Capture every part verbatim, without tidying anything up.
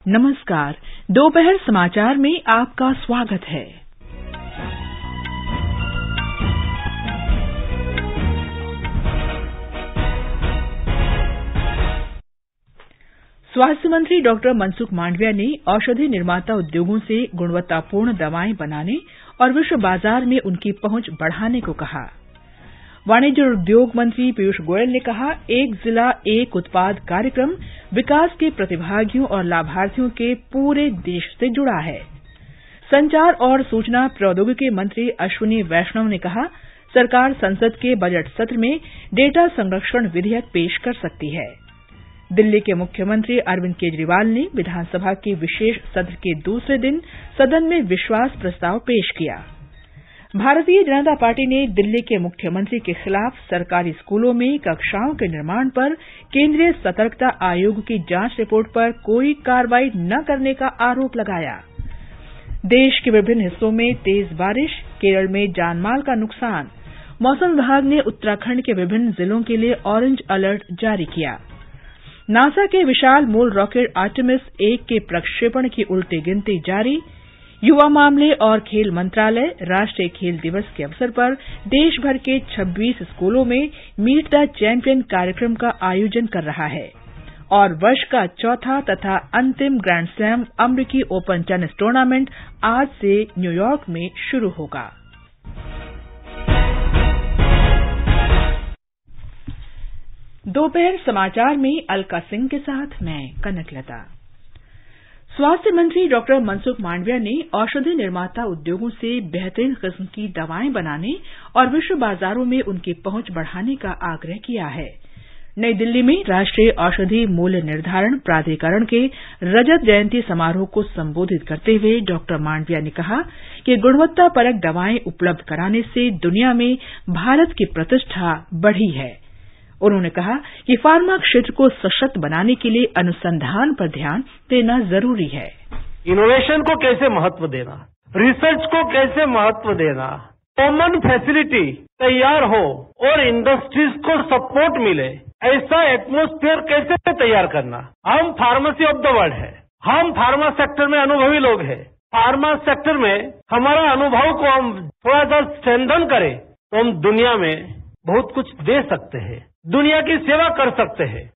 नमस्कार, दोपहर समाचार में आपका स्वागत है। स्वास्थ्य मंत्री डॉक्टर मनसुख मांडविया ने औषधि निर्माता उद्योगों से गुणवत्तापूर्ण दवाएं बनाने और विश्व बाजार में उनकी पहुंच बढ़ाने को कहा। वाणिज्य और उद्योग मंत्री पीयूष गोयल ने कहा, एक जिला एक उत्पाद कार्यक्रम विकास के प्रतिभागियों और लाभार्थियों के पूरे देश से जुड़ा है। संचार और सूचना प्रौद्योगिकी मंत्री अश्विनी वैष्णव ने कहा, सरकार संसद के बजट सत्र में डेटा संरक्षण विधेयक पेश कर सकती है। दिल्ली के मुख्यमंत्री अरविंद केजरीवाल ने विधानसभा के विशेष सत्र के दूसरे दिन सदन में विश्वास प्रस्ताव पेश किया। भारतीय जनता पार्टी ने दिल्ली के मुख्यमंत्री के खिलाफ सरकारी स्कूलों में कक्षाओं के निर्माण पर केंद्रीय सतर्कता आयोग की जांच रिपोर्ट पर कोई कार्रवाई न करने का आरोप लगाया। देश के विभिन्न हिस्सों में तेज बारिश, केरल में जानमाल का नुकसान। मौसम विभाग ने उत्तराखंड के विभिन्न जिलों के लिए ऑरेंज अलर्ट जारी किया। नासा के विशाल मूल रॉकेट आर्टेमिस एक के प्रक्षेपण की उल्टी गिनती जारी। युवा मामले और खेल मंत्रालय राष्ट्रीय खेल दिवस के अवसर पर देश भर के छब्बीस स्कूलों में मीट द चैंपियन कार्यक्रम का आयोजन कर रहा है। और वर्ष का चौथा तथा अंतिम ग्रैंड स्लैम अमेरिकी ओपन टेनिस टूर्नामेंट आज से न्यूयॉर्क में शुरू होगा। दोपहर समाचार में अलका सिंह के साथ मैं कनकलता। स्वास्थ्य मंत्री डॉक्टर मनसुख मांडविया ने औषधि निर्माता उद्योगों से बेहतरीन किस्म की दवाएं बनाने और विश्व बाजारों में उनकी पहुंच बढ़ाने का आग्रह किया है। नई दिल्ली में राष्ट्रीय औषधि मूल्य निर्धारण प्राधिकरण के रजत जयंती समारोह को संबोधित करते हुए डॉक्टर मांडविया ने कहा कि गुणवत्तापरक दवाएं उपलब्ध कराने से दुनिया में भारत की प्रतिष्ठा बढ़ी है। उन्होंने कहा कि फार्मा क्षेत्र को सशक्त बनाने के लिए अनुसंधान पर ध्यान देना जरूरी है। इनोवेशन को कैसे महत्व देना, रिसर्च को कैसे महत्व देना, कॉमन फैसिलिटी तैयार हो और इंडस्ट्रीज को सपोर्ट मिले, ऐसा एटमॉस्फेयर कैसे तैयार करना। हम फार्मेसी ऑफ द वर्ल्ड है, हम फार्मा सेक्टर में अनुभवी लोग हैं। फार्मा सेक्टर में हमारा अनुभव को हम थोड़ा सा स्ट्रेंथन करें तो हम दुनिया में बहुत कुछ दे सकते हैं, दुनिया की सेवा कर सकते हैं।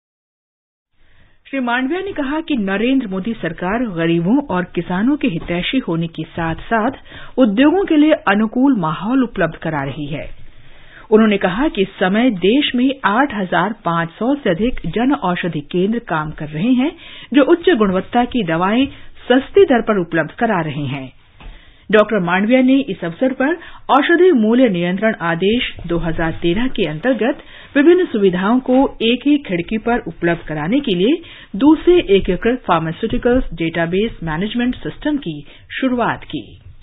श्री मांडविया ने कहा कि नरेंद्र मोदी सरकार गरीबों और किसानों के हितैषी होने के साथ साथ उद्योगों के लिए अनुकूल माहौल उपलब्ध करा रही है। उन्होंने कहा कि इस समय देश में आठ हजार पांच सौ से अधिक जन औषधि केंद्र काम कर रहे हैं, जो उच्च गुणवत्ता की दवाएं सस्ती दर पर उपलब्ध करा रहे हैं। डॉक्टर मांडविया ने इस अवसर पर औषधि मूल्य नियंत्रण आदेश दो हजार तेरह के अंतर्गत विभिन्न सुविधाओं को एक ही खिड़की पर उपलब्ध कराने के लिए दूसरे एकीकृत फार्मास्यूटिकल्स डेटाबेस मैनेजमेंट सिस्टम की शुरूआत की।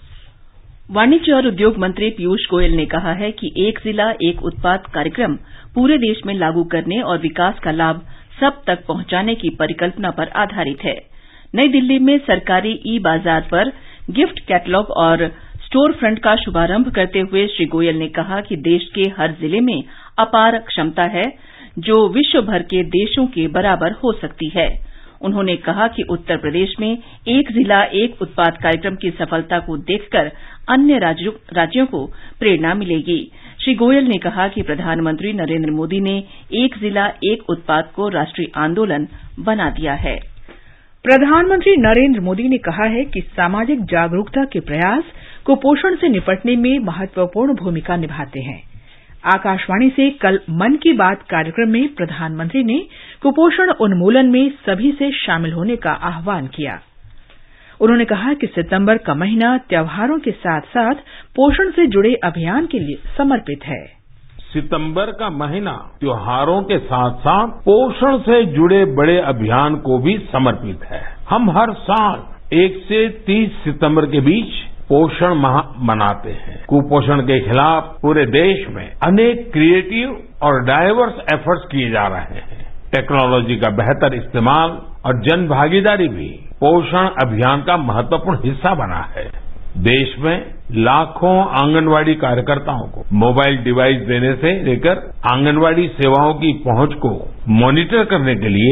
वाणिज्य और उद्योग मंत्री पीयूष गोयल ने कहा है कि एक जिला एक उत्पाद कार्यक्रम पूरे देश में लागू करने और विकास का लाभ सब तक पहुंचाने की परिकल्पना पर आधारित है। नई दिल्ली में सरकारी ई बाजार पर गिफ्ट कैटलॉग और स्टोर फ्रंट का शुभारंभ करते हुए श्री गोयल ने कहा कि देश के हर जिले में अपार क्षमता है जो विश्व भर के देशों के बराबर हो सकती है। उन्होंने कहा कि उत्तर प्रदेश में एक जिला एक उत्पाद कार्यक्रम की सफलता को देखकर अन्य राज्यों, राज्यों को प्रेरणा मिलेगी। श्री गोयल ने कहा कि प्रधानमंत्री नरेंद्र मोदी ने एक जिला एक उत्पाद को राष्ट्रीय आंदोलन बना दिया है। प्रधानमंत्री नरेंद्र मोदी ने कहा है कि सामाजिक जागरूकता के प्रयास कुपोषण से निपटने में महत्वपूर्ण भूमिका निभाते हैं। आकाशवाणी से कल मन की बात कार्यक्रम में प्रधानमंत्री ने कुपोषण उन्मूलन में सभी से शामिल होने का आह्वान किया। उन्होंने कहा कि सितंबर का महीना त्योहारों के साथ साथ पोषण से जुड़े अभियान के लिए समर्पित है। सितंबर का महीना त्योहारों के साथ साथ पोषण से जुड़े बड़े अभियान को भी समर्पित है। हम हर साल एक से तीस सितंबर के बीच पोषण माह मनाते हैं। कुपोषण के खिलाफ पूरे देश में अनेक क्रिएटिव और डाइवर्स एफर्ट्स किए जा रहे हैं। टेक्नोलॉजी का बेहतर इस्तेमाल और जन भागीदारी भी पोषण अभियान का महत्वपूर्ण हिस्सा बना है। देश में लाखों आंगनवाड़ी कार्यकर्ताओं को मोबाइल डिवाइस देने से लेकर आंगनवाड़ी सेवाओं की पहुंच को मॉनिटर करने के लिए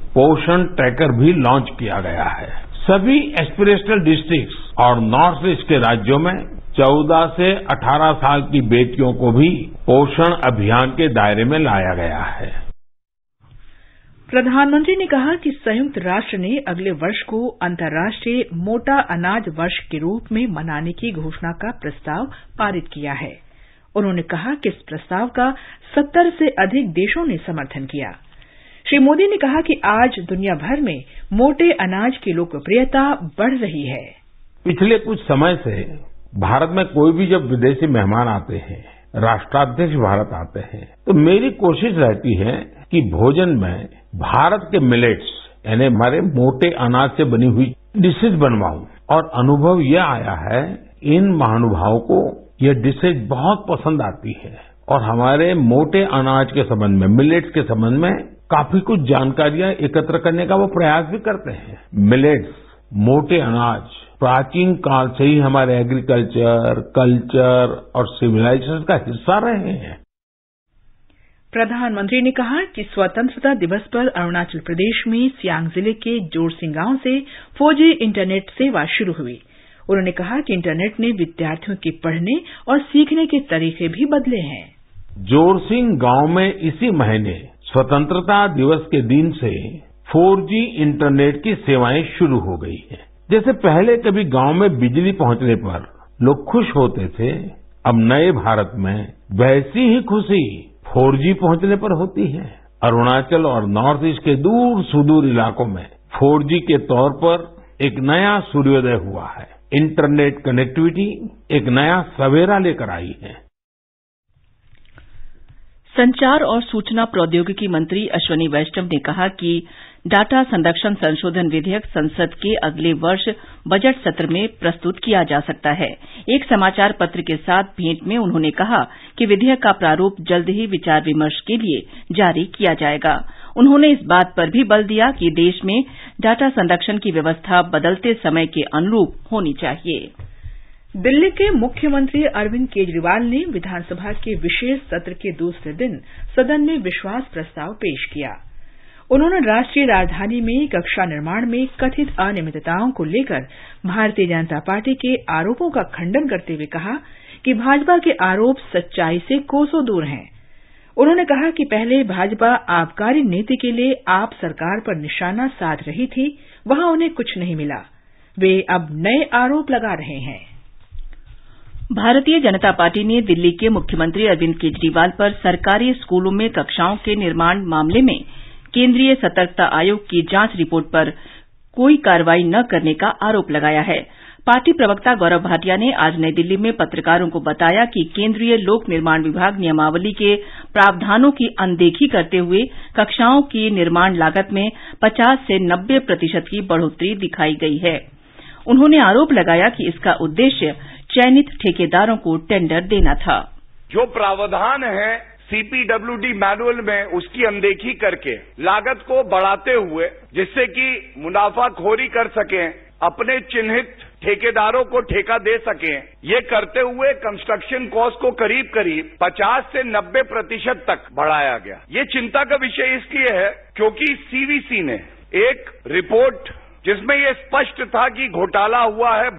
पोषण ट्रैकर भी लॉन्च किया गया है। सभी एस्पिरेशनल डिस्ट्रिक्ट्स और नॉर्थ ईस्ट के राज्यों में चौदह से अठारह साल की बेटियों को भी पोषण अभियान के दायरे में लाया गया है। प्रधानमंत्री ने कहा कि संयुक्त राष्ट्र ने अगले वर्ष को अंतर्राष्ट्रीय मोटा अनाज वर्ष के रूप में मनाने की घोषणा का प्रस्ताव पारित किया है। उन्होंने कहा कि इस प्रस्ताव का सत्तर से अधिक देशों ने समर्थन किया। श्री मोदी ने कहा कि आज दुनिया भर में मोटे अनाज की लोकप्रियता बढ़ रही है। पिछले कुछ समय से भारत में कोई भी जब विदेशी मेहमान आते हैं, राष्ट्राध्यक्ष भारत आते हैं, तो मेरी कोशिश रहती है कि भोजन में भारत के मिलेट्स यानी हमारे मोटे अनाज से बनी हुई डिशेज बनवाऊं। और अनुभव यह आया है इन महानुभावों को यह डिशेज बहुत पसंद आती है और हमारे मोटे अनाज के संबंध में, मिलेट्स के संबंध में काफी कुछ जानकारियां एकत्र करने का वो प्रयास भी करते हैं। मिलेट्स, मोटे अनाज प्राचीन काल से ही हमारे एग्रीकल्चर, कल्चर और सिविलाइजेशन का हिस्सा रहे हैं। प्रधानमंत्री ने कहा कि स्वतंत्रता दिवस पर अरुणाचल प्रदेश में सियांग जिले के जोरसिंग गांव से फोर जी इंटरनेट सेवा शुरू हुई। उन्होंने कहा कि इंटरनेट ने विद्यार्थियों के पढ़ने और सीखने के तरीके भी बदले हैं। जोरसिंग गांव में इसी महीने स्वतंत्रता दिवस के दिन से फोर जी इंटरनेट की सेवाएं शुरू हो गई हैं। जैसे पहले कभी गांव में बिजली पहुंचने पर लोग खुश होते थे, अब नए भारत में वैसी ही खुशी फोर जी पहुंचने पर होती है। अरुणाचल और नॉर्थ ईस्ट के दूर सुदूर इलाकों में फोर जी के तौर पर एक नया सूर्योदय हुआ है। इंटरनेट कनेक्टिविटी एक नया सवेरा लेकर आई है। संचार और सूचना प्रौद्योगिकी मंत्री अश्वनी वैष्णव ने कहा कि डाटा संरक्षण संशोधन विधेयक संसद के अगले वर्ष बजट सत्र में प्रस्तुत किया जा सकता है। एक समाचार पत्र के साथ भेंट में उन्होंने कहा कि विधेयक का प्रारूप जल्द ही विचार विमर्श के लिए जारी किया जाएगा। उन्होंने इस बात पर भी बल दिया कि देश में डाटा संरक्षण की व्यवस्था बदलते समय के अनुरूप होनी चाहिए। दिल्ली के मुख्यमंत्री अरविंद केजरीवाल ने विधानसभा के विशेष सत्र के दूसरे दिन सदन में विश्वास प्रस्ताव पेश किया। उन्होंने राष्ट्रीय राजधानी में कक्षा निर्माण में कथित अनियमितताओं को लेकर भारतीय जनता पार्टी के आरोपों का खंडन करते हुए कहा कि भाजपा के आरोप सच्चाई से कोसों दूर हैं। उन्होंने कहा कि पहले भाजपा आबकारी नीति के लिए आप सरकार पर निशाना साध रही थी, वहां उन्हें कुछ नहीं मिला। वे अब नए आरोप लगा रहे हैं। भारतीय जनता पार्टी ने दिल्ली के मुख्यमंत्री अरविंद केजरीवाल पर सरकारी स्कूलों में कक्षाओं के निर्माण मामले में केंद्रीय सतर्कता आयोग की जांच रिपोर्ट पर कोई कार्रवाई न करने का आरोप लगाया है। पार्टी प्रवक्ता गौरव भाटिया ने आज नई दिल्ली में पत्रकारों को बताया कि केंद्रीय लोक निर्माण विभाग नियमावली के प्रावधानों की अनदेखी करते हुए कक्षाओं की निर्माण लागत में पचास से नब्बे प्रतिशत की बढ़ोतरी दिखाई गई है। उन्होंने आरोप लगाया कि इसका उद्देश्य चयनित ठेकेदारों को टेंडर देना था। जो प्रावधान है सीपीडब्ल्यूडी मैनुअल में, उसकी अनदेखी करके लागत को बढ़ाते हुए, जिससे कि मुनाफाखोरी कर सकें, अपने चिन्हित ठेकेदारों को ठेका दे सकें, ये करते हुए कंस्ट्रक्शन कॉस्ट को करीब करीब पचास से नब्बे प्रतिशत तक बढ़ाया गया। ये चिंता का विषय इसलिए है क्योंकि सीवीसी ने एक रिपोर्ट जिसमें ये स्पष्ट था कि घोटाला हुआ है।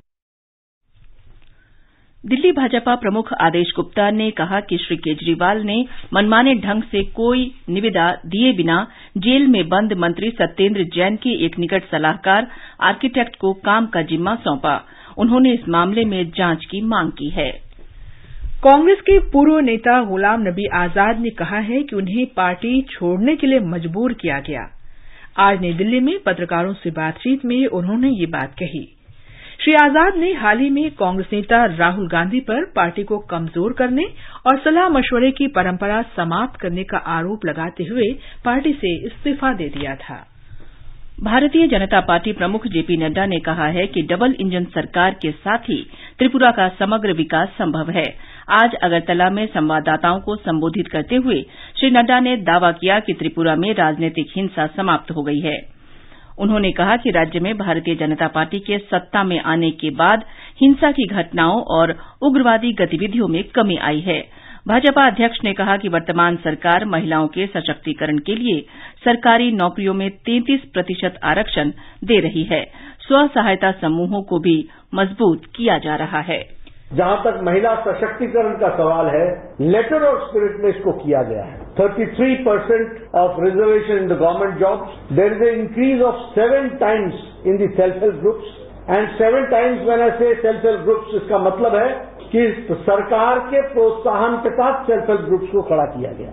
दिल्ली भाजपा प्रमुख आदेश गुप्ता ने कहा कि श्री केजरीवाल ने मनमाने ढंग से कोई निविदा दिए बिना जेल में बंद मंत्री सत्येंद्र जैन के एक निकट सलाहकार आर्किटेक्ट को काम का जिम्मा सौंपा। उन्होंने इस मामले में जांच की मांग की है। कांग्रेस के पूर्व नेता गुलाम नबी आजाद ने कहा है कि उन्हें पार्टी छोड़ने के लिए मजबूर किया गया। आज नई दिल्ली में पत्रकारों से बातचीत में उन्होंने ये बात कही। श्री आजाद ने हाल ही में कांग्रेस नेता राहुल गांधी पर पार्टी को कमजोर करने और सलाह मशवरे की परंपरा समाप्त करने का आरोप लगाते हुए पार्टी से इस्तीफा दे दिया था। भारतीय जनता पार्टी प्रमुख जेपी नड्डा ने कहा है कि डबल इंजन सरकार के साथ ही त्रिपुरा का समग्र विकास संभव है। आज अगरतला में संवाददाताओं को संबोधित करते हुए श्री नड्डा ने दावा किया कि त्रिपुरा में राजनीतिक हिंसा समाप्त हो गई है। उन्होंने कहा कि राज्य में भारतीय जनता पार्टी के सत्ता में आने के बाद हिंसा की घटनाओं और उग्रवादी गतिविधियों में कमी आई है। भाजपा अध्यक्ष ने कहा कि वर्तमान सरकार महिलाओं के सशक्तिकरण के लिए सरकारी नौकरियों में तैंतीस प्रतिशत आरक्षण दे रही है। स्व सहायता समूहों को भी मजबूत किया जा रहा है। जहां तक महिला सशक्तिकरण का सवाल है, लेटर ऑफ स्पिरिट में इसको किया गया है। तैंतीस percent of reservation in the government jobs, there is an increase of seven times in the self help groups and seven times when I say self help groups, इसका मतलब है कि सरकार के प्रोत्साहन के साथ सेल्फ हेल्प ग्रुप्स को खड़ा किया गया।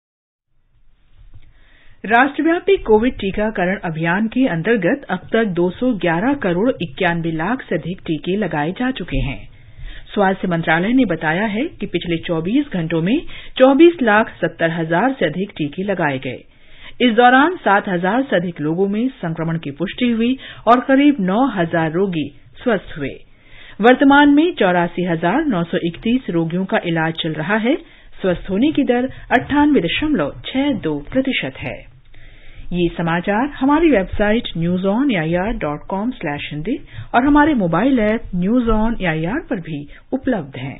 राष्ट्रव्यापी कोविड टीकाकरण अभियान के अंतर्गत अब तक दो सौ ग्यारह करोड़ इक्यानवे लाख से अधिक टीके लगाए जा चुके हैं। स्वास्थ्य मंत्रालय ने बताया है कि पिछले चौबीस घंटों में चौबीस लाख सत्तर हजार से अधिक टीके लगाए गए। इस दौरान सात हजार से अधिक लोगों में संक्रमण की पुष्टि हुई और करीब नौ हजार रोगी स्वस्थ हुए। वर्तमान में चौरासी हजार नौ सौ इकतीस रोगियों का इलाज चल रहा है। स्वस्थ होने की दर अट्ठानवे दशमलव छह दो प्रतिशत है। ये समाचार हमारी website news on AIR dot com slash Hindi और हमारे mobile app news on AIR पर भी उपलब्ध हैं।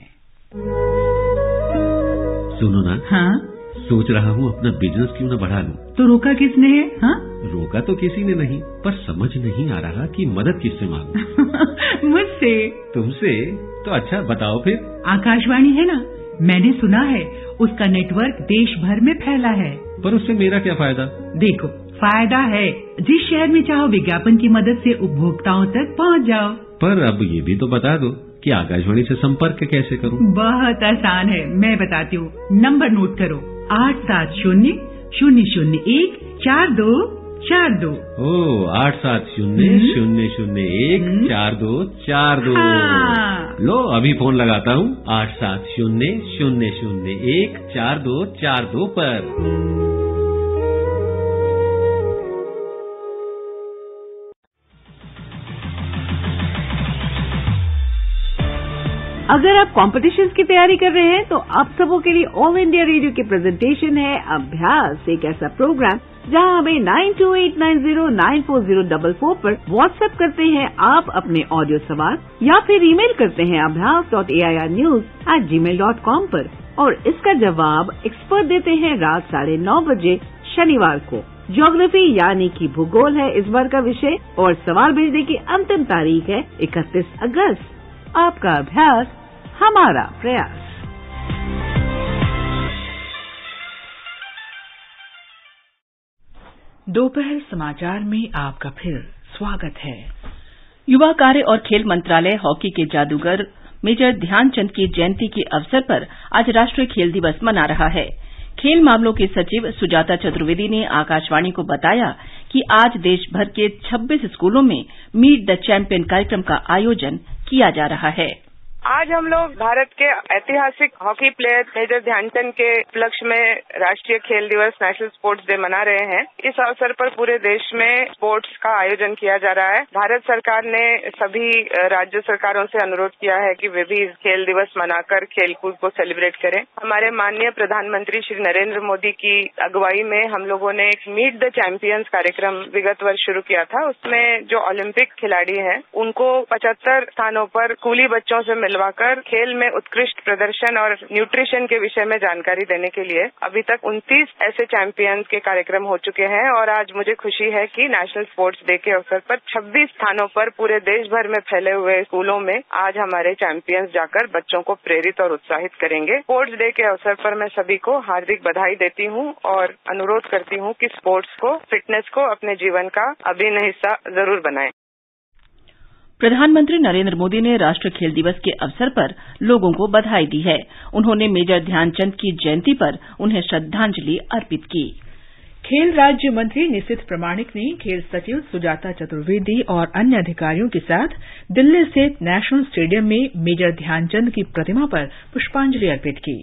सुनो ना, हाँ, सोच रहा हूँ अपना बिजनेस क्यों न बढ़ा लूं। तो रोका किसने है? हाँ, रोका तो किसी ने नहीं, पर समझ नहीं आ रहा कि मदद किससे मांगूं। मुझसे। तुमसे? तो अच्छा बताओ फिर। आकाशवाणी है ना, मैंने सुना है उसका नेटवर्क देश भर में फैला है। पर उससे मेरा क्या फायदा? देखो, फायदा है, जिस शहर में चाहो विज्ञापन की मदद से उपभोक्ताओं तक पहुंच जाओ। पर अब ये भी तो बता दो कि आकाशवाणी से संपर्क कैसे करूं? बहुत आसान है, मैं बताती हूँ। नंबर नोट करो, आठ सात शून्य शून्य शून्य एक चार दो चार दो। ओ, आठ सात शून्य शून्य शून्य एक चार दो चार दो। हाँ। लो अभी फोन लगाता हूँ, आठ सात शून्य शून्य शून्य एक चार दो चार दो पर। अगर आप कॉम्पिटिशन्स की तैयारी कर रहे हैं तो आप सबों के लिए ऑल इंडिया रेडियो की प्रेजेंटेशन है अभ्यास, एक ऐसा प्रोग्राम जहां हमें nine two eight nine zero nine four zero double four पर व्हाट्सएप करते हैं आप अपने ऑडियो सवाल या फिर ईमेल करते हैं अभ्यास dot A I R news at Gmail dot com पर और इसका जवाब एक्सपर्ट देते हैं रात साढ़े नौ बजे शनिवार को। ज्योग्राफी यानी कि भूगोल है इस बार का विषय और सवाल भेजने की अंतिम तारीख है इकतीस अगस्त। आपका अभ्यास हमारा प्रयास। दोपहर समाचार में आपका फिर स्वागत है। युवा कार्य और खेल मंत्रालय हॉकी के जादूगर मेजर ध्यानचंद की जयंती के अवसर पर आज राष्ट्रीय खेल दिवस मना रहा है। खेल मामलों की सचिव सुजाता चतुर्वेदी ने आकाशवाणी को बताया कि आज देश भर के छब्बीस स्कूलों में मीट द चैंपियन कार्यक्रम का आयोजन किया जा रहा है। आज हम लोग भारत के ऐतिहासिक हॉकी प्लेयर मेजर ध्यानचंद के उपलक्ष्य में राष्ट्रीय खेल दिवस नेशनल स्पोर्ट्स डे मना रहे हैं। इस अवसर पर पूरे देश में स्पोर्ट्स का आयोजन किया जा रहा है। भारत सरकार ने सभी राज्य सरकारों से अनुरोध किया है कि वे भी खेल दिवस मनाकर खेलकूद को सेलिब्रेट करें। हमारे माननीय प्रधानमंत्री श्री नरेंद्र मोदी की अगुवाई में हम लोगों ने एक मीट द चैंपियंस कार्यक्रम विगत वर्ष शुरू किया था। उसमें जो ओलंपिक खिलाड़ी हैं उनको पचहत्तर स्थानों पर स्कूली बच्चों से मिलवाकर खेल में उत्कृष्ट प्रदर्शन और न्यूट्रिशन के विषय में जानकारी देने के लिए अभी तक उनतीस ऐसे चैंपियंस के कार्यक्रम हो चुके हैं और आज मुझे खुशी है कि नेशनल स्पोर्ट्स डे के अवसर पर छब्बीस स्थानों पर पूरे देश भर में फैले हुए स्कूलों में आज हमारे चैंपियंस जाकर बच्चों को प्रेरित और उत्साहित करेंगे। स्पोर्ट्स डे के अवसर पर मैं सभी को हार्दिक बधाई देती हूँ और अनुरोध करती हूँ कि स्पोर्ट्स को, फिटनेस को अपने जीवन का अभिन्न हिस्सा जरूर बनाएं। प्रधानमंत्री नरेंद्र मोदी ने राष्ट्रीय खेल दिवस के अवसर पर लोगों को बधाई दी है। उन्होंने मेजर ध्यानचंद की जयंती पर उन्हें श्रद्धांजलि अर्पित की। खेल राज्य मंत्री निशित प्रामाणिक ने खेल सचिव सुजाता चतुर्वेदी और अन्य अधिकारियों के साथ दिल्ली स्थित नेशनल स्टेडियम में मेजर ध्यानचंद की प्रतिमा पर पुष्पांजलि अर्पित की।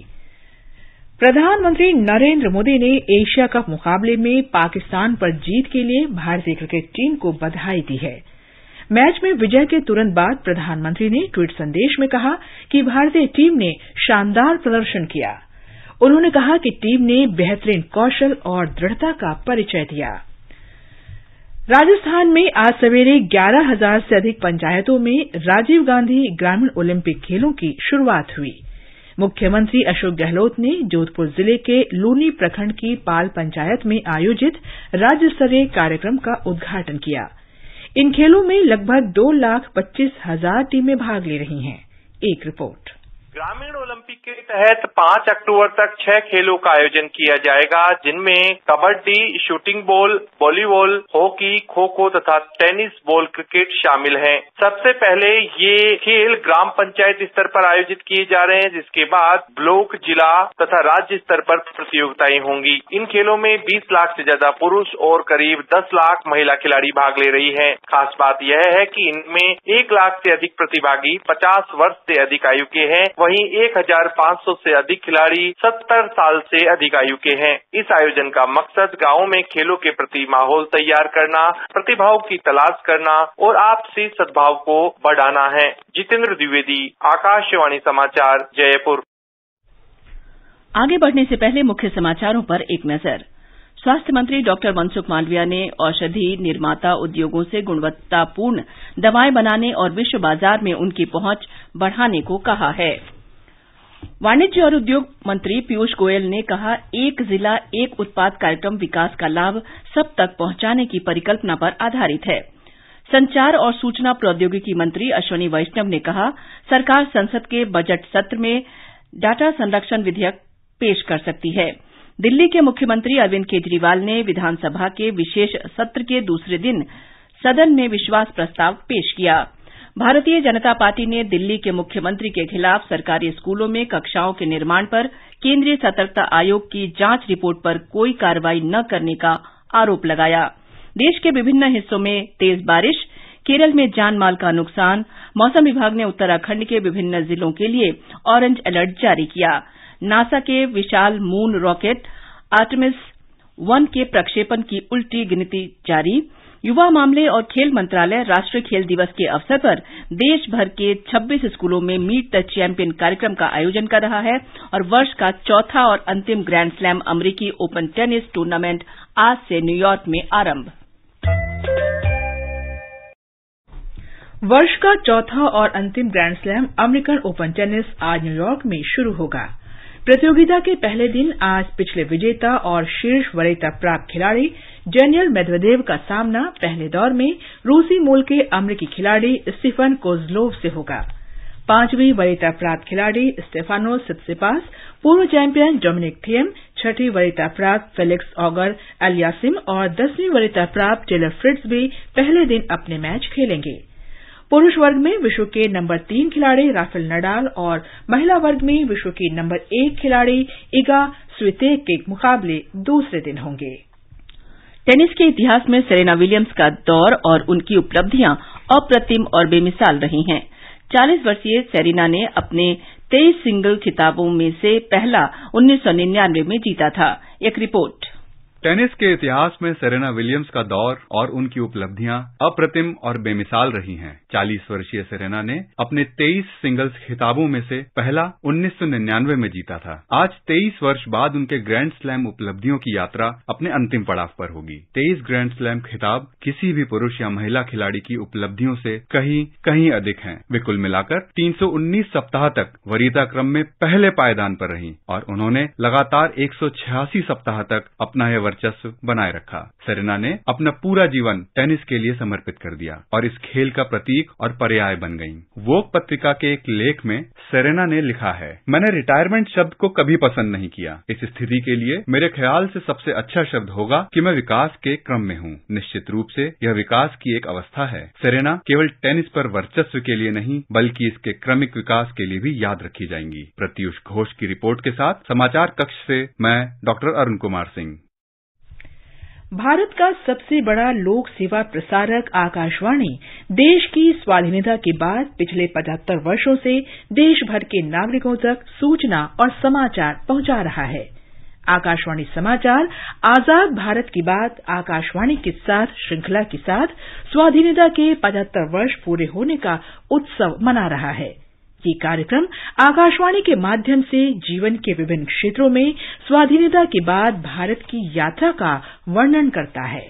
प्रधानमंत्री नरेंद्र मोदी ने एशिया कप मुकाबले में पाकिस्तान पर जीत के लिए भारतीय क्रिकेट टीम को बधाई दी है। मैच में विजय के तुरंत बाद प्रधानमंत्री ने ट्वीट संदेश में कहा कि भारतीय टीम ने शानदार प्रदर्शन किया। उन्होंने कहा कि टीम ने बेहतरीन कौशल और दृढ़ता का परिचय दिया। राजस्थान में आज सवेरे ग्यारह हजार से अधिक पंचायतों में राजीव गांधी ग्रामीण ओलंपिक खेलों की शुरूआत हुई। मुख्यमंत्री अशोक गहलोत ने जोधपुर जिले के लूनी प्रखंड की पाल पंचायत में आयोजित राज्य स्तरीय कार्यक्रम का उद्घाटन किया। इन खेलों में लगभग दो लाख पच्चीस हजार टीमें भाग ले रही हैं। एक रिपोर्ट। ग्रामीण ओलंपिक के तहत पांच अक्टूबर तक छह खेलों का आयोजन किया जाएगा, जिनमें kabaddi, shooting ball, volleyball, hockey, kho kho तथा टेनिस बॉल क्रिकेट शामिल हैं। सबसे पहले ये खेल ग्राम पंचायत स्तर पर आयोजित किए जा रहे हैं, जिसके बाद ब्लॉक, जिला तथा राज्य स्तर पर प्रतियोगिताएं होंगी। इन खेलों में बीस लाख से ज्यादा पुरुष और करीब दस लाख महिला खिलाड़ी भाग ले रही हैं। खास बात यह है कि इनमें एक लाख से अधिक प्रतिभागी पचास वर्ष से अधिक आयु के हैं, वहीं एक हजार पाँच सौ से अधिक खिलाड़ी सत्तर साल से अधिक आयु के हैं। इस आयोजन का मकसद गांवों में खेलों के प्रति माहौल तैयार करना, प्रतिभाओं की तलाश करना और आपसी सद्भाव को बढ़ाना है। जितेंद्र द्विवेदी, आकाशवाणी समाचार, जयपुर। आगे बढ़ने से पहले मुख्य समाचारों पर एक नजर। स्वास्थ्य मंत्री डॉक्टर मनसुख मांडविया ने औषधि निर्माता उद्योगों से गुणवत्तापूर्ण दवाएं बनाने और विश्व बाजार में उनकी पहुंच बढ़ाने को कहा है। वाणिज्य और उद्योग मंत्री पीयूष गोयल ने कहा, एक जिला एक उत्पाद कार्यक्रम विकास का लाभ सब तक पहुंचाने की परिकल्पना पर आधारित है। संचार और सूचना प्रौद्योगिकी मंत्री अश्विनी वैष्णव ने कहा, सरकार संसद के बजट सत्र में डाटा संरक्षण विधेयक पेश कर सकती है। दिल्ली के मुख्यमंत्री अरविंद केजरीवाल ने विधानसभा के विशेष सत्र के दूसरे दिन सदन में विश्वास प्रस्ताव पेश किया। भारतीय जनता पार्टी ने दिल्ली के मुख्यमंत्री के खिलाफ सरकारी स्कूलों में कक्षाओं के निर्माण पर केंद्रीय सतर्कता आयोग की जांच रिपोर्ट पर कोई कार्रवाई न करने का आरोप लगाया। देश के विभिन्न हिस्सों में तेज बारिश, केरल में जान माल का नुकसान। मौसम विभाग ने उत्तराखंड के विभिन्न जिलों के लिए ऑरेंज अलर्ट जारी किया। नासा के विशाल मून रॉकेट आर्टेमिस वन के प्रक्षेपण की उल्टी गिनती जारी। युवा मामले और खेल मंत्रालय राष्ट्रीय खेल दिवस के अवसर पर देश भर के छब्बीस स्कूलों में मीट द चैंपियन कार्यक्रम का आयोजन कर रहा है और वर्ष का चौथा और अंतिम ग्रैंड स्लैम अमेरिकी ओपन टेनिस टूर्नामेंट आज से न्यूयॉर्क में आरंभ। वर्ष का चौथा और अंतिम grand slam American open tennis आज न्यूयॉर्क में शुरू होगा। प्रतियोगिता के पहले दिन आज पिछले विजेता और शीर्ष वरीयता प्राप्त खिलाड़ी डेनियल मेदवेदेव का सामना पहले दौर में रूसी मूल के अमेरिकी खिलाड़ी स्टीफन कोजलोव से होगा। पांचवीं वरीयता प्राप्त खिलाड़ी स्टेफानोस सित्सिपास, पूर्व चैंपियन डोमिनिक थिएम, छठी वरीयता प्राप्त फेलिक्स ऑगर एलियासिम और दसवीं वरीयता प्राप्त टेलर फ्रिट्ज भी पहले दिन अपने मैच खेलेंगे। पुरुष वर्ग में विश्व के नंबर तीन खिलाड़ी राफेल नडाल और महिला वर्ग में विश्व की नंबर एक खिलाड़ी इगा स्वितेक के मुकाबले दूसरे दिन होंगे। टेनिस के इतिहास में सेरेना विलियम्स का दौर और उनकी उपलब्धियां अप्रतिम और बेमिसाल रही हैं। चालीस वर्षीय सेरेना ने अपने तेईस सिंगल खिताबों में से पहला उन्नीस सौ निन्यानवे में जीता था। एक रिपोर्ट। टेनिस के इतिहास में सेरेना विलियम्स का दौर और उनकी उपलब्धियां अप्रतिम और बेमिसाल रही हैं। चालीस वर्षीय सेरेना ने अपने तेईस सिंगल्स खिताबों में से पहला उन्नीस सौ निन्यानवे में जीता था। आज तेईस वर्ष बाद उनके ग्रैंड स्लैम उपलब्धियों की यात्रा अपने अंतिम पड़ाव पर होगी। तेईस ग्रैंड स्लैम खिताब किसी भी पुरुष या महिला खिलाड़ी की उपलब्धियों से कहीं कहीं अधिक हैं। वे कुल मिलाकर तीन सौ उन्नीस सप्ताह तक वरीयता क्रम में पहले पायदान पर रहीं और उन्होंने लगातार एक सौ छियासी सप्ताह तक अपना यह वर्चस्व बनाए रखा। सेरेना ने अपना पूरा जीवन टेनिस के लिए समर्पित कर दिया और इस खेल का प्रतीक और पर्याय बन गईं। वोग पत्रिका के एक लेख में सेरेना ने लिखा है, मैंने रिटायरमेंट शब्द को कभी पसंद नहीं किया। इस स्थिति के लिए मेरे ख्याल से सबसे अच्छा शब्द होगा कि मैं विकास के क्रम में हूँ। निश्चित रूप से यह विकास की एक अवस्था है। सेरेना केवल टेनिस पर वर्चस्व के लिए नहीं बल्कि इसके क्रमिक विकास के लिए भी याद रखी जाएंगी। प्रत्युष घोष की रिपोर्ट के साथ समाचार कक्ष से मैं डॉक्टर अरुण कुमार सिंह। भारत का सबसे बड़ा लोक सेवा प्रसारक आकाशवाणी देश की स्वाधीनता के बाद पिछले पचहत्तर वर्षों से देश भर के नागरिकों तक सूचना और समाचार पहुंचा रहा है। आकाशवाणी समाचार आजाद भारत की बात आकाशवाणी के साथ श्रृंखला के साथ स्वाधीनता के पचहत्तर वर्ष पूरे होने का उत्सव मना रहा है। ये कार्यक्रम आकाशवाणी के माध्यम से जीवन के विभिन्न क्षेत्रों में स्वाधीनता के बाद भारत की यात्रा का वर्णन करता है।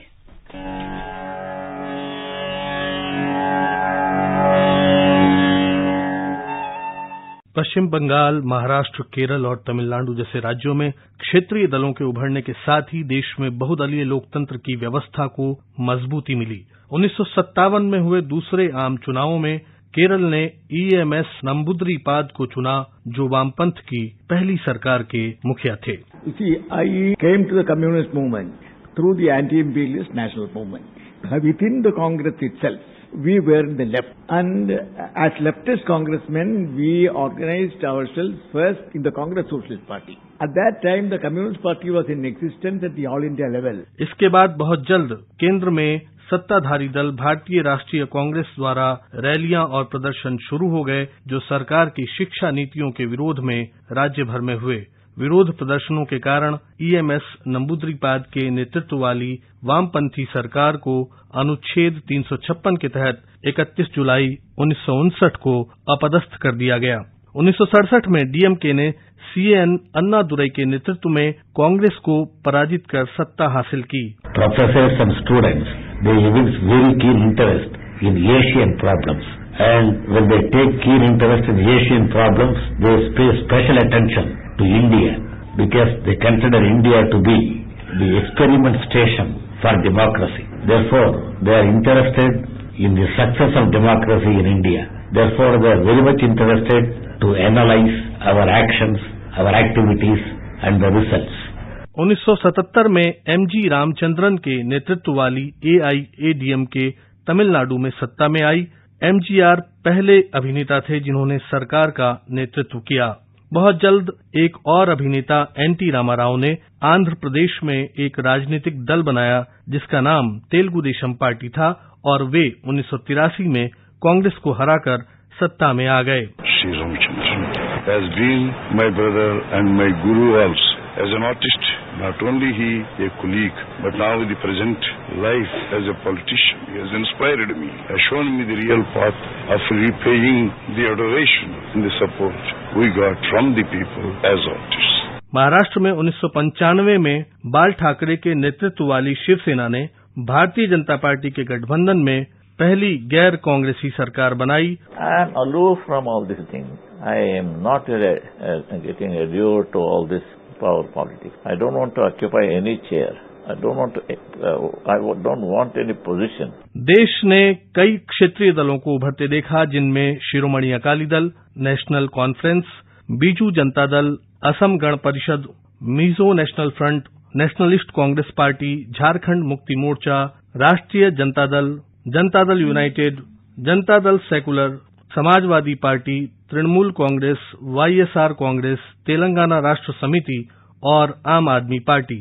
पश्चिम बंगाल, महाराष्ट्र, केरल और तमिलनाडु जैसे राज्यों में क्षेत्रीय दलों के उभरने के साथ ही देश में बहुदलीय लोकतंत्र की व्यवस्था को मजबूती मिली। उन्नीस सौ सत्तावन में हुए दूसरे आम चुनावों में केरल ने ईएमएस नंबूद्रिपाद को चुना, जो वामपंथ की पहली सरकार के मुखिया थे। See, I came to the communist movement through the anti-imperialist national movement. Within the Congress itself, we were in the left, and as leftist congressmen, we organized ourselves first in the Congress Socialist Party. At that time, the Communist Party was in existence at the All India level. इसके बाद बहुत जल्द केंद्र में सत्ताधारी दल भारतीय राष्ट्रीय कांग्रेस द्वारा रैलियां और प्रदर्शन शुरू हो गए, जो सरकार की शिक्षा नीतियों के विरोध में राज्य भर में हुए। विरोध प्रदर्शनों के कारण ईएमएस नंबूद्रिपाद के नेतृत्व वाली वामपंथी सरकार को अनुच्छेद तीन सौ छप्पन के तहत इकतीस जुलाई उन्नीस सौ उनसठ को अपदस्थ कर दिया गया। उन्नीस सौ सड़सठ में डीएमके ने सीएन अन्नादुरई के नेतृत्व में कांग्रेस को पराजित कर सत्ता हासिल की। Professors and students, they evince very keen interest in Asian problems, and when they take keen interest in Asian problems, they pay special attention to India because they consider India to be the experiment station for democracy. Therefore, they are interested in the success of democracy in India. Therefore, they are very much interested to analyze our actions, our activities and the results. उन्नीस सौ सतहत्तर में MG Ramachandran के नेतृत्व वाली एआईएडीएमके तमिलनाडु में सत्ता में आई। एमजीआर पहले अभिनेता थे जिन्होंने सरकार का नेतृत्व किया। बहुत जल्द एक और अभिनेता एनटी रामाराव ने आंध्र प्रदेश में एक राजनीतिक दल बनाया जिसका नाम तेलुगु देशम पार्टी था, और वे उन्नीस सौ तिरासी में कांग्रेस को हराकर सत्ता में आ गए। Shri Ramachandran has been my brother and my guru also. As an artist, not only he a colleague, but now in the present life as a politician, he has inspired me, has shown me the real path of repaying the adoration and the support we got from the people as artists. Maharashtra में उन्नीस सौ पंचानवे में बाल ठाकरे के नेतृत्व वाली शिवसेना ने भारतीय जनता पार्टी के गठबंधन में पहली गैर कांग्रेसी सरकार बनाई। I am aloof from all these things. I am not uh, uh, getting allured to all this power politics. I don't want to occupy any chair. I don't want to. Uh, I don't want any position. देश ने कई क्षेत्रीय दलों को उभरते देखा, जिनमें Shiromani Akali Dal, national conference, Biju Janata Dal, Asom Gana Parishad, Mizo National Front, Nationalist Congress Party, Jharkhand Mukti Morcha, राष्ट्रीय Janata Dal, Janata Dal United, Janata Dal secular, Samajwadi party, Trinamool Congress, YSR Congress, Telangana Rashtra Samithi और आम आदमी पार्टी।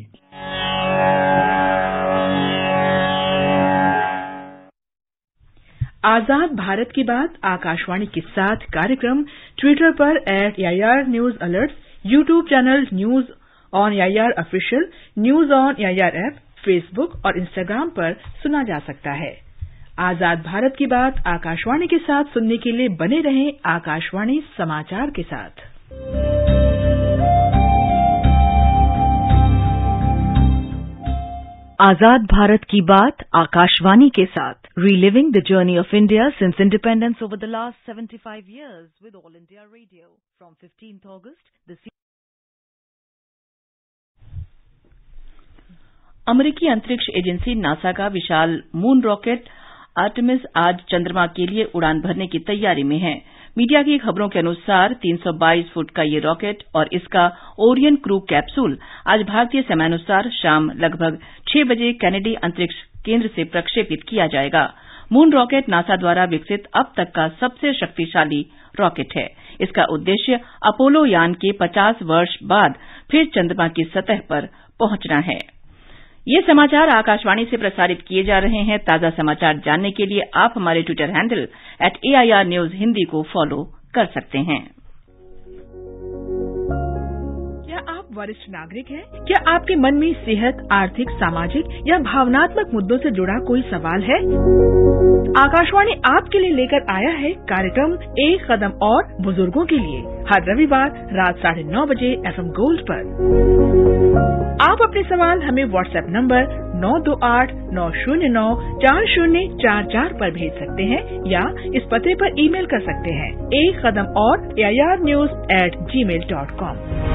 आजाद भारत की बात आकाशवाणी के साथ कार्यक्रम ट्विटर पर at AIR news alerts, YouTube channel news on AIR official, news on AIR app, Facebook और इंस्टाग्राम पर सुना जा सकता है। आजाद भारत की बात आकाशवाणी के साथ सुनने के लिए बने रहें आकाशवाणी समाचार के साथ। आजाद भारत की बात आकाशवाणी के साथ, reliving the journey of India since independence over the last seventy-five years with All India Radio from fifteenth August. The अमेरिकी अंतरिक्ष एजेंसी नासा का विशाल मून रॉकेट आर्टेमिस आज चंद्रमा के लिए उड़ान भरने की तैयारी में है। मीडिया की खबरों के अनुसार तीन सौ बाईस फुट का ये रॉकेट और इसका ओरियन क्रू कैप्सूल आज भारतीय समयानुसार शाम लगभग छह बजे कैनेडी अंतरिक्ष केंद्र से प्रक्षेपित किया जाएगा। मून रॉकेट नासा द्वारा विकसित अब तक का सबसे शक्तिशाली रॉकेट है। इसका उद्देश्य अपोलो यान के पचास वर्ष बाद फिर चंद्रमा की सतह पर पहुंचना है। ये समाचार आकाशवाणी से प्रसारित किए जा रहे हैं। ताजा समाचार जानने के लिए आप हमारे Twitter handle at AIR news Hindi को फॉलो कर सकते हैं। क्या आप वरिष्ठ नागरिक हैं? क्या आपके मन में सेहत, आर्थिक, सामाजिक या भावनात्मक मुद्दों से जुड़ा कोई सवाल है? आकाशवाणी आपके लिए लेकर आया है कार्यक्रम एक कदम और बुजुर्गों के लिए, हर रविवार रात साढ़े नौ बजे एफएम गोल्ड पर। आप अपने सवाल हमें व्हाट्सएप नंबर नौ दो आठ नौ शून्य नौ चार शून्य चार चार पर भेज सकते हैं या इस पते पर ईमेल कर सकते हैं एक कदम और A I R news at Gmail dot com.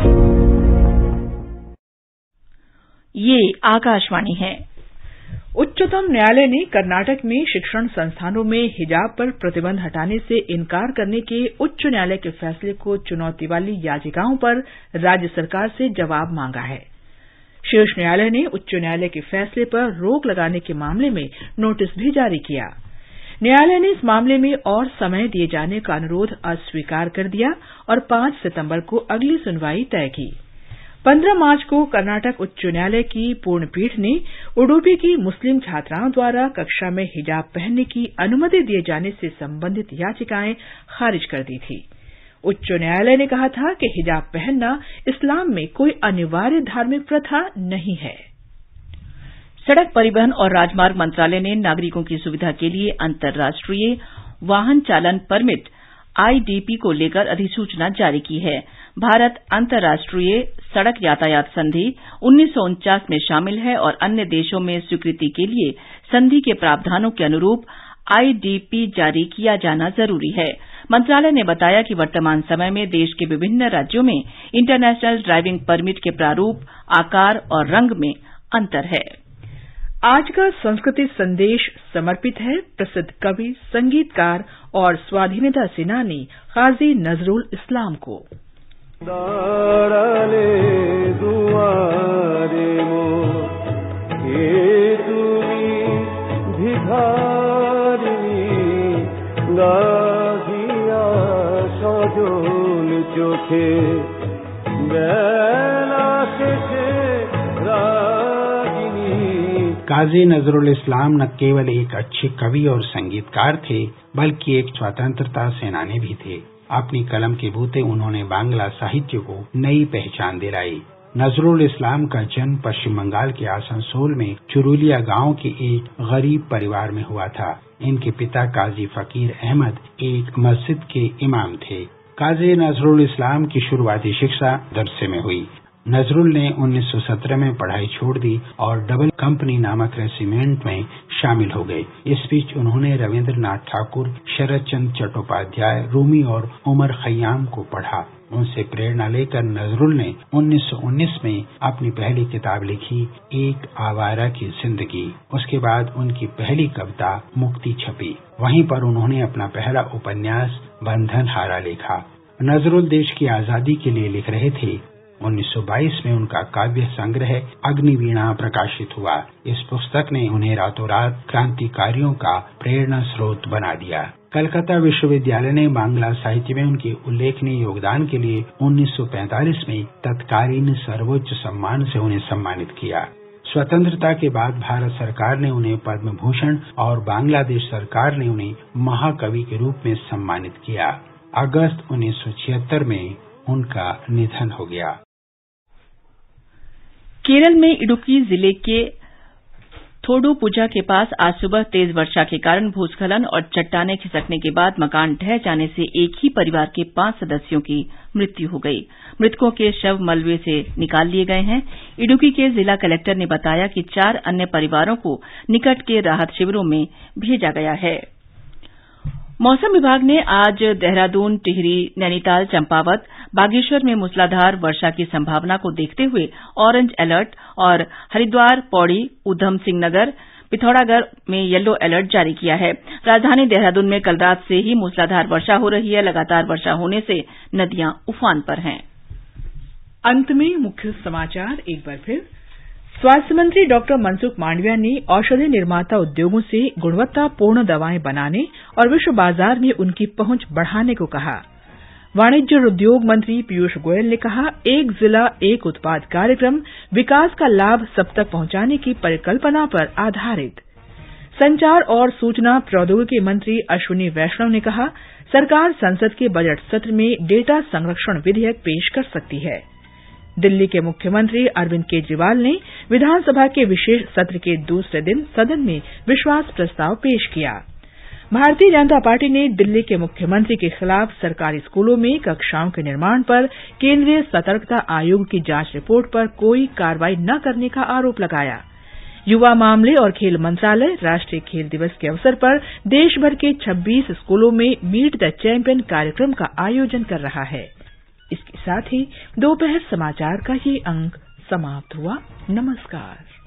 ये आकाशवाणी है। उच्चतम न्यायालय ने कर्नाटक में शिक्षण संस्थानों में हिजाब पर प्रतिबंध हटाने से इनकार करने के उच्च न्यायालय के फैसले को चुनौती वाली याचिकाओं पर राज्य सरकार से जवाब मांगा है। शीर्ष न्यायालय ने उच्च न्यायालय के फैसले पर रोक लगाने के मामले में नोटिस भी जारी किया। न्यायालय ने इस मामले में और समय दिए जाने का अनुरोध अस्वीकार कर दिया और पांच सितंबर को अगली सुनवाई तय की। पंद्रह मार्च को कर्नाटक उच्च न्यायालय की पूर्ण पीठ ने उडुपी की मुस्लिम छात्राओं द्वारा कक्षा में हिजाब पहनने की अनुमति दिए जाने से संबंधित याचिकाएं खारिज कर दी थी। उच्च न्यायालय ने कहा था कि हिजाब पहनना इस्लाम में कोई अनिवार्य धार्मिक प्रथा नहीं है। सड़क परिवहन और राजमार्ग मंत्रालय ने नागरिकों की सुविधा के लिए अंतर्राष्ट्रीय वाहन चालन परमिट आई डी पी को लेकर अधिसूचना जारी की है। भारत अंतर्राष्ट्रीय सड़क यातायात संधि उन्नीस सौ उनचास में शामिल है और अन्य देशों में स्वीकृति के लिए संधि के प्रावधानों के अनुरूप आई डी पी जारी किया जाना जरूरी है। मंत्रालय ने बताया कि वर्तमान समय में देश के विभिन्न राज्यों में इंटरनेशनल ड्राइविंग परमिट के प्रारूप, आकार और रंग में अंतर है। आज का संस्कृति संदेश समर्पित है प्रसिद्ध कवि, संगीतकार और स्वाधीनता सेनानी काजी नजरुल इस्लाम को। दाराले दुआरे मो के तुमी भिखारी गाहिया सजल चोखे बेला शेषे रागिनी। काजी नजरुल इस्लाम न केवल एक अच्छे कवि और संगीतकार थे बल्कि एक स्वतंत्रता सेनानी भी थे। अपनी कलम के बूते उन्होंने बांग्ला साहित्य को नई पहचान दिलाई। नजरुल इस्लाम का जन्म पश्चिम बंगाल के आसनसोल में चुरुलिया गांव के एक गरीब परिवार में हुआ था। इनके पिता काजी फकीर अहमद एक मस्जिद के इमाम थे। काजी नजरुल इस्लाम की शुरुआती शिक्षा दरसे में हुई। नजरुल ने उन्नीस सौ सत्रह में पढ़ाई छोड़ दी और डबल कंपनी नामक रेजिमेंट में शामिल हो गए। इस बीच उन्होंने रविंद्रनाथ ठाकुर, शरद चंद्र चट्टोपाध्याय, रूमी और उमर खयाम को पढ़ा। उनसे प्रेरणा लेकर नजरुल ने उन्नीस सौ उन्नीस में अपनी पहली किताब लिखी, एक आवारा की जिंदगी। उसके बाद उनकी पहली कविता मुक्ति छपी। वहीं पर उन्होंने अपना पहला उपन्यास बंधन हारा लिखा। नजरुल देश की आजादी के लिए लिख रहे थे। उन्नीस सौ बाईस में उनका काव्य संग्रह अग्निवीणा प्रकाशित हुआ। इस पुस्तक ने उन्हें रातों रात क्रांतिकारियों का प्रेरणा स्रोत बना दिया। कलकत्ता विश्वविद्यालय ने बांग्ला साहित्य में उनके उल्लेखनीय योगदान के लिए उन्नीस सौ पैंतालीस में तत्कालीन सर्वोच्च सम्मान से उन्हें सम्मानित किया। स्वतंत्रता के बाद भारत सरकार ने उन्हें पद्म भूषण और बांग्लादेश सरकार ने उन्हें महाकवि के रूप में सम्मानित किया। अगस्त उन्नीस सौ छिहत्तर में उनका निधन हो गया। केरल में इडुक्की जिले के थोडुपुझा के पास आज सुबह तेज वर्षा के कारण भूस्खलन और चट्टाने खिसकने के बाद मकान ढह जाने से एक ही परिवार के पांच सदस्यों की मृत्यु हो गई। मृतकों के शव मलबे से निकाल लिए गए हैं। इडुक्की के जिला कलेक्टर ने बताया कि चार अन्य परिवारों को निकट के राहत शिविरों में भेजा गया है। मौसम विभाग ने आज देहरादून, टिहरी, नैनीताल, चंपावत, बागेश्वर में मूसलाधार वर्षा की संभावना को देखते हुए ऑरेंज अलर्ट और हरिद्वार, पौड़ी, ऊधम सिंह नगर, पिथौरागढ़ में येलो अलर्ट जारी किया है। राजधानी देहरादून में कल रात से ही मूसलाधार वर्षा हो रही है। लगातार वर्षा होने से नदियां उफान पर हैं। अंत में मुख्य समाचार एक बार फिर। स्वास्थ्य मंत्री डॉक्टर मनसुख मांडविया ने औषधि निर्माता उद्योगों से गुणवत्तापूर्ण दवाएं बनाने और विश्व बाजार में उनकी पहुंच बढ़ाने को कहा। वाणिज्य और उद्योग मंत्री पीयूष गोयल ने कहा, एक जिला एक उत्पाद कार्यक्रम विकास का लाभ सब तक पहुंचाने की परिकल्पना पर आधारित। संचार और सूचना प्रौद्योगिकी मंत्री अश्विनी वैष्णव ने कहा, सरकार संसद के बजट सत्र में डेटा संरक्षण विधेयक पेश कर सकती है। दिल्ली के मुख्यमंत्री अरविंद केजरीवाल ने विधानसभा के विशेष सत्र के दूसरे दिन सदन में विश्वास प्रस्ताव पेश किया। भारतीय जनता पार्टी ने दिल्ली के मुख्यमंत्री के खिलाफ सरकारी स्कूलों में कक्षाओं के निर्माण पर केंद्रीय सतर्कता आयोग की जांच रिपोर्ट पर कोई कार्रवाई न करने का आरोप लगाया। युवा मामले और खेल मंत्रालय राष्ट्रीय खेल दिवस के अवसर पर देश भर के छब्बीस स्कूलों में मीट द चैंपियन कार्यक्रम का आयोजन कर रहा है। इसके साथ ही दोपहर समाचार का ये अंक समाप्त हुआ। नमस्कार।